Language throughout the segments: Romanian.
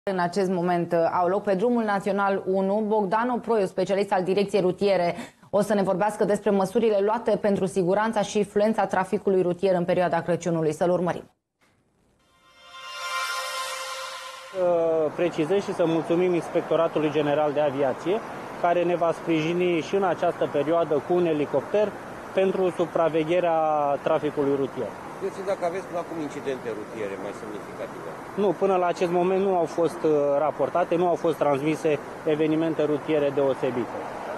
În acest moment au loc pe drumul național 1. Bogdan Oproiu, specialist al Direcției Rutiere, o să ne vorbească despre măsurile luate pentru siguranța și fluența traficului rutier în perioada Crăciunului. Să-l urmărim. Precizez și să mulțumim Inspectoratului General de Aviație, care ne va sprijini și în această perioadă cu un elicopter pentru supravegherea traficului rutier. Spuneți dacă aveți până acum incidente rutiere mai semnificative? Nu, până la acest moment nu au fost raportate, nu au fost transmise evenimente rutiere deosebite.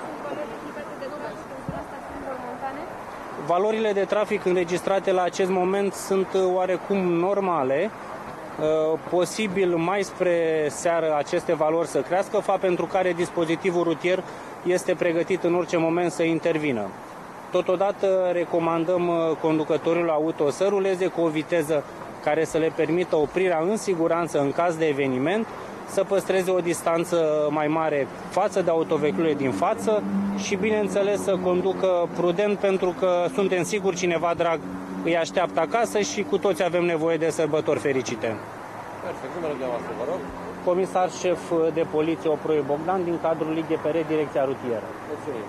Valorile de trafic înregistrate la acest moment sunt oarecum normale. Posibil mai spre seară aceste valori să crească, fapt pentru care dispozitivul rutier este pregătit în orice moment să intervină. Totodată recomandăm conducătorilor auto să ruleze cu o viteză care să le permită oprirea în siguranță în caz de eveniment, să păstreze o distanță mai mare față de autovehiculele din față și, bineînțeles, să conducă prudent, pentru că suntem siguri cineva drag îi așteaptă acasă și cu toți avem nevoie de sărbători fericite. Perfect. Numele dumneavoastră, vă rog. Comisar șef de poliție Oproiu Bogdan, din cadrul IGPR, Direcția Rutieră. Mulțumim.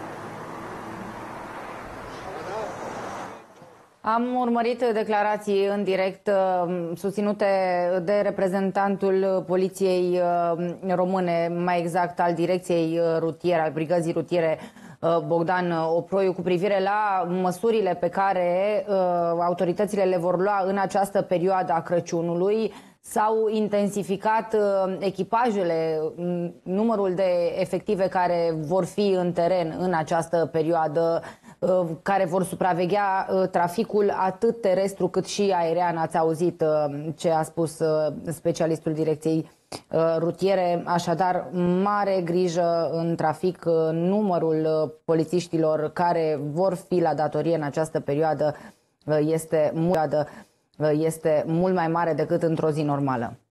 Am urmărit declarații în direct susținute de reprezentantul Poliției Române, mai exact al Direcției Rutiere, al Brigăzii Rutiere Bogdan Oproiu, cu privire la măsurile pe care autoritățile le vor lua în această perioadă a Crăciunului. S-au intensificat echipajele, numărul de efective care vor fi în teren în această perioadă, care vor supraveghea traficul atât terestru cât și aerian. Ați auzit ce a spus specialistul Direcției Rutiere, așadar mare grijă în trafic. Numărul polițiștilor care vor fi la datorie în această perioadă este mult mai mare decât într-o zi normală.